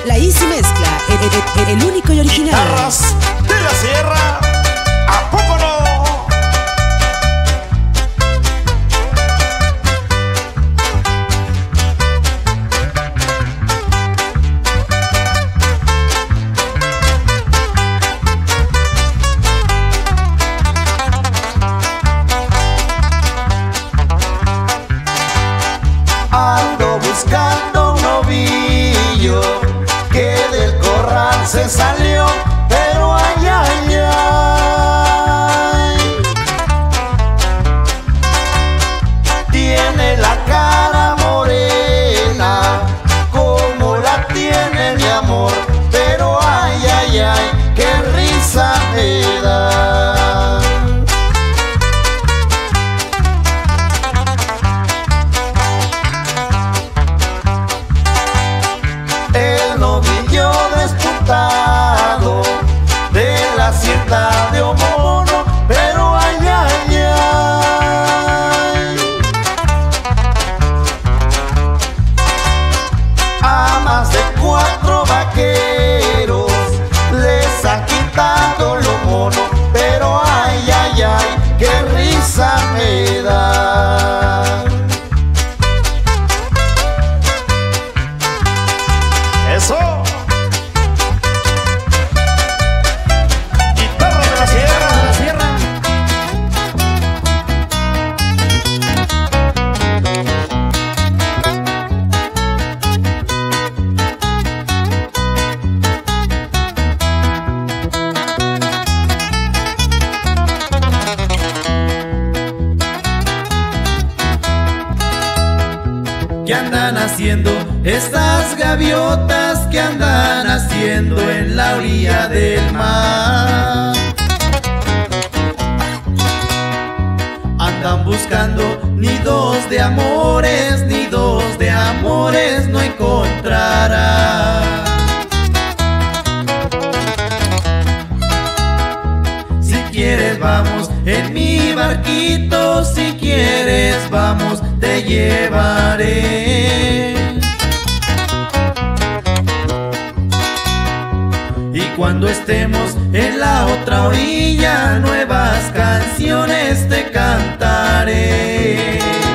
La Easy Mezcla, el único y original. Guitarras de la Sierra, ¿a poco no? Ando buscando un novillo que del corral se salió, pero ay, ay, ay. Tiene la cara morena como la tiene mi amor, pero ay, ay, ay, qué risa me da. El novillo desputado de la hacienda de Omono, pero ay, ay, ay. A más de 4 vaqueros les ha quitado lo mono, pero ay, ay, ay, qué risa me da. Eso. Guitarra de la Sierra. ¿Qué andan haciendo estas gaviotas? ¿Qué andan haciendo en la orilla del mar? Andan buscando nidos de amores no encontrarán. Si quieres vamos en mi barquito, si quieres vamos, te llevaré. Y cuando estemos en la otra orilla, nuevas canciones te cantaré.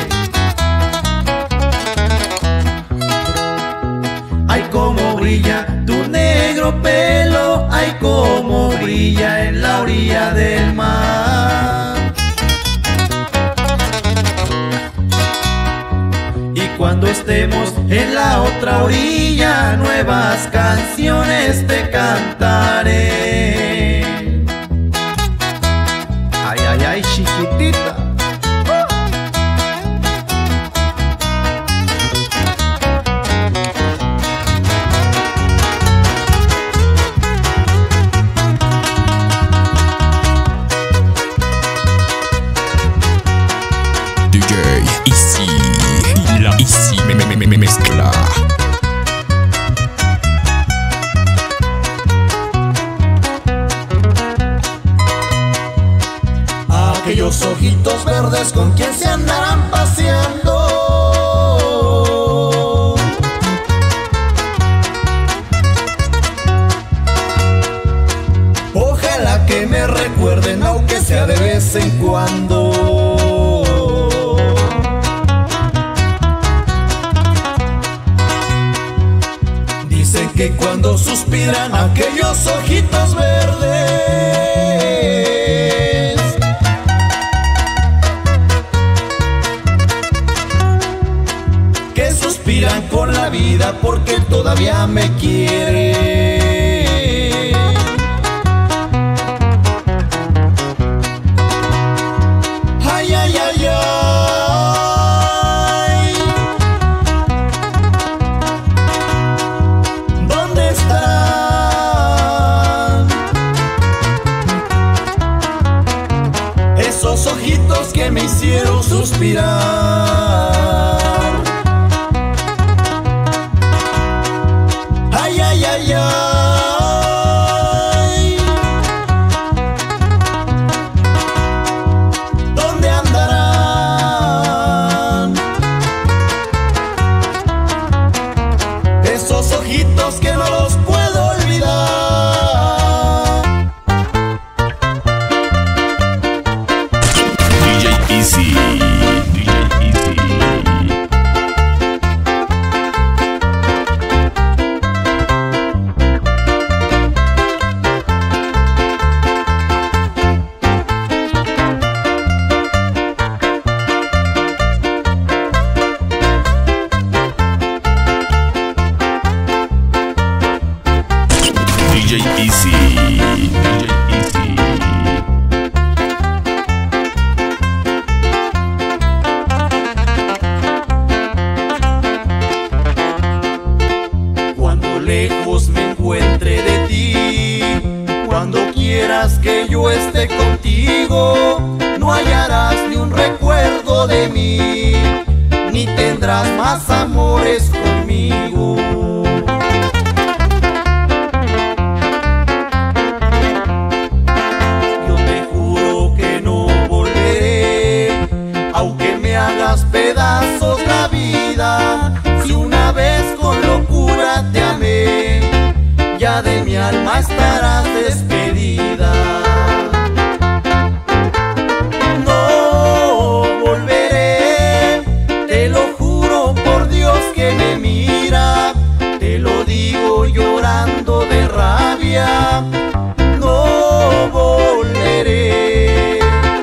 Ay, cómo brilla tu negro pelo, ay, cómo brilla en la orilla del mar. Y cuando estemos en la otra orilla, nuevas canciones te cantaré. Ay, ay, ay, chiquitita. DJ Easy, la Easy mezcla. Aquellos ojitos verdes con quien se andarán paseando. Ojalá que me recuerden, aunque sea de vez en cuando. Dicen que cuando suspiran aquellos ojitos verdes, que suspiran con la vida porque todavía me quiere. Ay, ay, ay, ay. ¿Dónde están esos ojitos que me hicieron suspirar? Ay, ay, ay, ay. ojitos que no los puedo olvidar. DJ Easy, DJ Easy. DJ Easy, DJ Easy. Cuando lejos me encuentre de ti, cuando quieras que yo esté contigo, no hallarás ni un recuerdo de mí, ni tendrás más amores conmigo. Yo te juro que no volveré, aunque me hagas pedazos la vida. Si una vez con locura te amé, ya de mi alma estarás despedida. No volveré, te lo juro por Dios que me mira, te lo digo llorando de rabia. No volveré,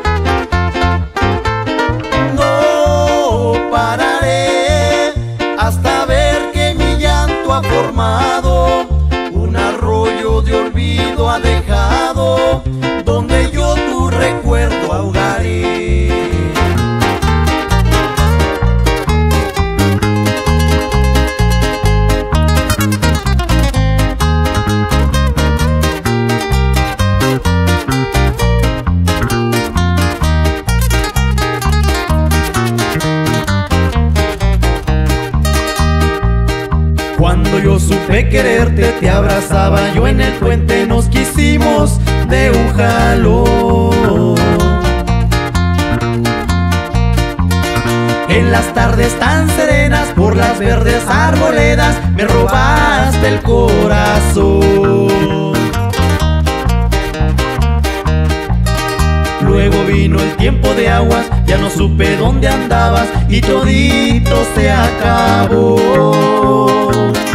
no pararé hasta ver que mi llanto ha formado un arroyo de olvido, ha dejado donde yo tu recuerdo ahogaré. Cuando yo supe quererte, te abrazaba yo en el puente, nos quisimos de un jalón. En las tardes tan serenas, por las verdes arboledas, me robaste el corazón. Luego vino el tiempo de aguas, ya no supe dónde andabas y todito se acabó.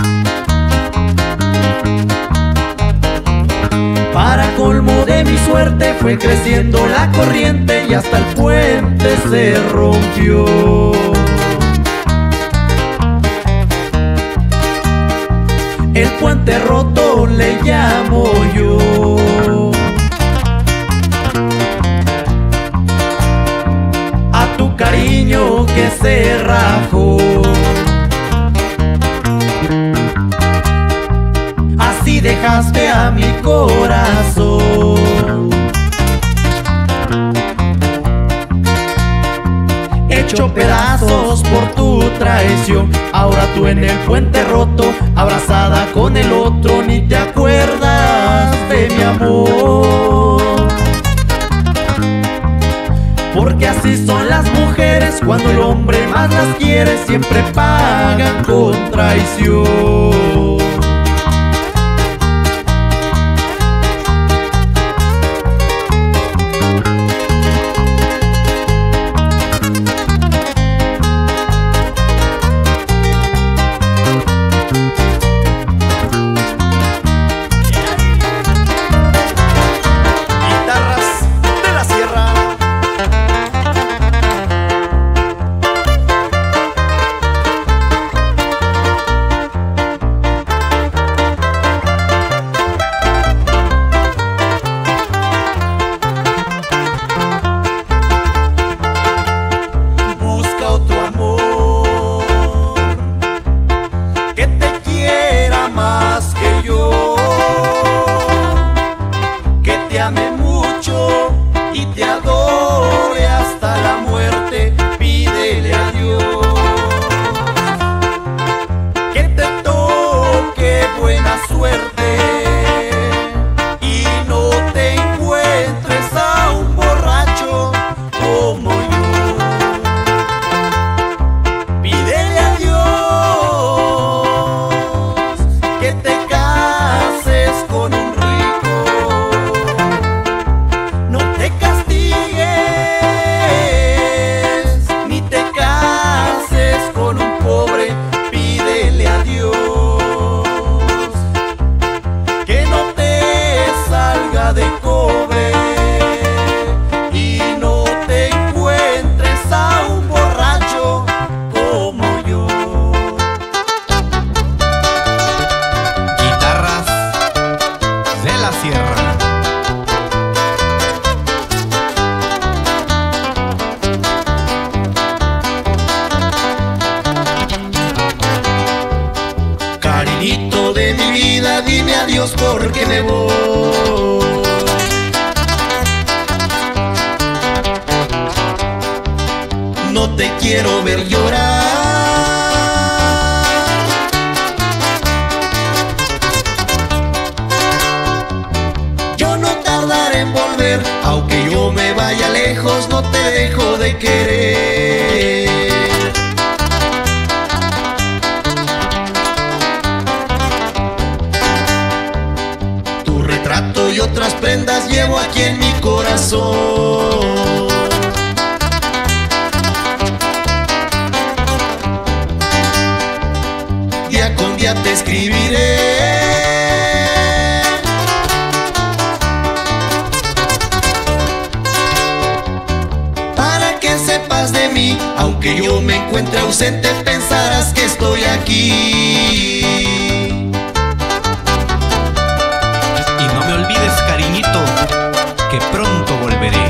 Para colmo de mi suerte fue creciendo la corriente y hasta el puente se rompió. El puente roto le llamo yo. A tu cariño que se rajó. Así dejaste a mi corazón hecho pedazos por tu traición. Ahora tú en el puente roto, abrazada con el otro, ni te acuerdas de mi amor. Porque así son las mujeres, cuando el hombre más las quiere, siempre pagan con traición. dime adiós porque me voy. No te quiero ver llorar. Yo no tardaré en volver, aunque yo me vaya lejos, no te dejo de querer. Tu retrato y otras prendas llevo aquí en mi corazón. Día con día te escribiré, para que sepas de mí. Aunque yo me encuentre ausente, pensarás que estoy aquí. Y no me olvides, cariñito, que pronto volveré.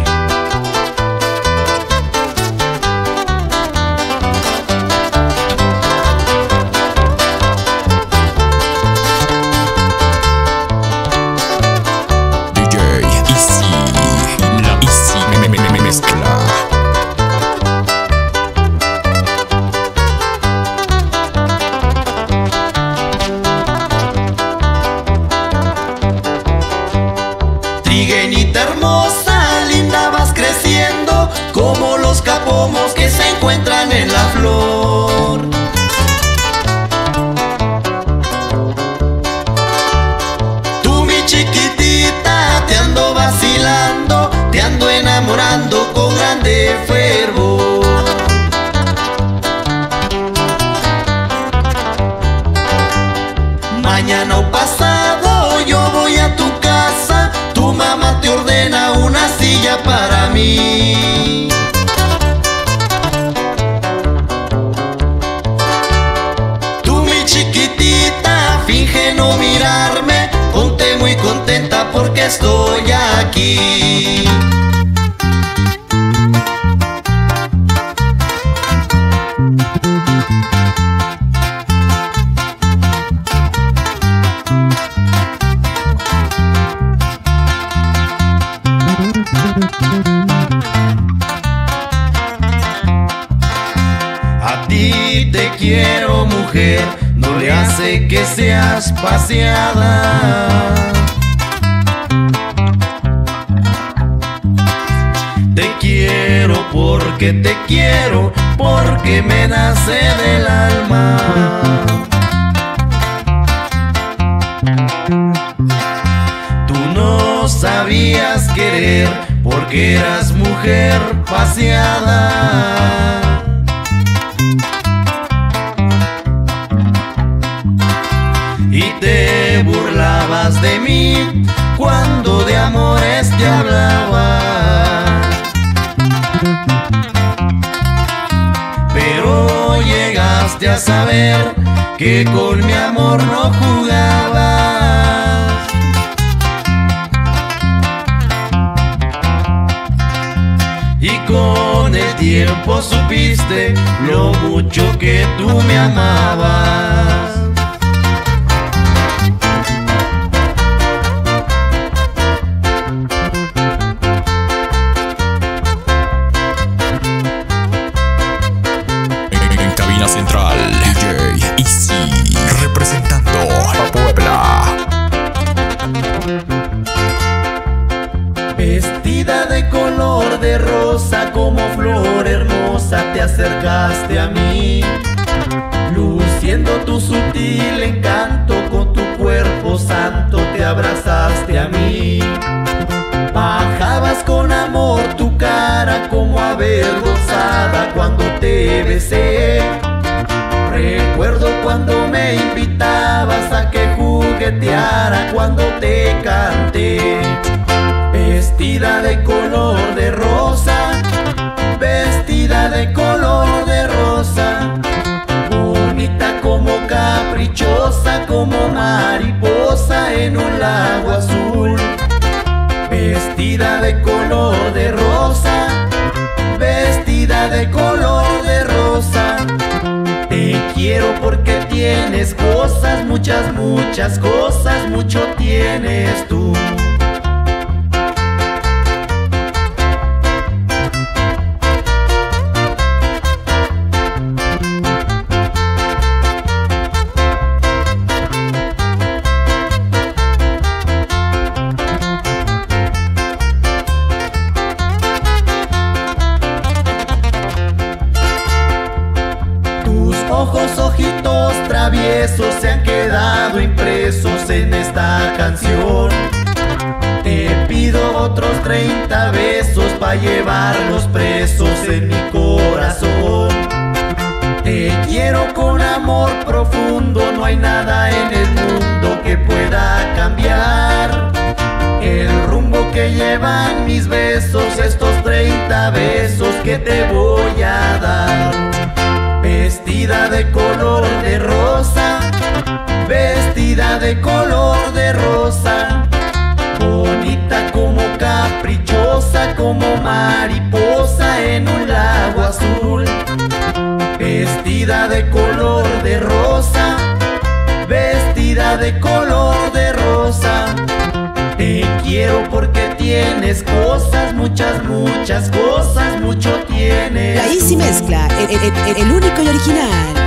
Trigueñita hermosa, linda, vas creciendo como los capomos que se encuentran en la flor. Tú, mi chiquitita, te ando vacilando, te ando enamorando con grande fervor. Mañana o pasado yo voy a tu casa, tu mamá te ordena una silla para mí. Tú, mi chiquitita, finge no mirarme, ponte muy contenta porque estoy aquí. A ti te quiero, mujer, no le hace que seas paseada. Te quiero porque te quiero, porque me nace del alma. Tú no sabías querer porque eras mujer paseada. Y te burlabas de mí cuando de amores te hablaba. Pero llegaste a saber que con mi amor no jugabas. Y con el tiempo supiste lo mucho que tú me amabas. En cabina central, DJ Easy, representando a Puebla. Vestida de color de rosa, como flor hermosa, te acercaste a mí, luciendo tu sutil encanto, con tu cuerpo santo te abrazaste a mí. Bajabas con amor tu cara como avergonzada cuando te besé. Recuerdo cuando me invitabas a que jugueteara cuando te canté. Vestida de color de rosa, vestida de color de rosa, bonita como caprichosa, como mariposa en un lago azul. Vestida de color de rosa, vestida de color de rosa, te quiero porque tienes cosas muy muchas, muchas cosas, mucho tienes tú. Ojos, ojitos traviesos se han quedado impresos en esta canción. Te pido otros 30 besos pa' llevarlos presos en mi corazón. Te quiero con amor profundo, no hay nada en el mundo que pueda cambiar el rumbo que llevan mis besos, estos 30 besos que te voy a dar. Vestida de color de rosa, vestida de color de rosa, bonita como caprichosa, como mariposa en un lago azul. Vestida de color de rosa, vestida de color de rosa, te quiero porque tienes cosas, muchas, muchas cosas, mucho tienes. La Easy Mezcla, el único y original.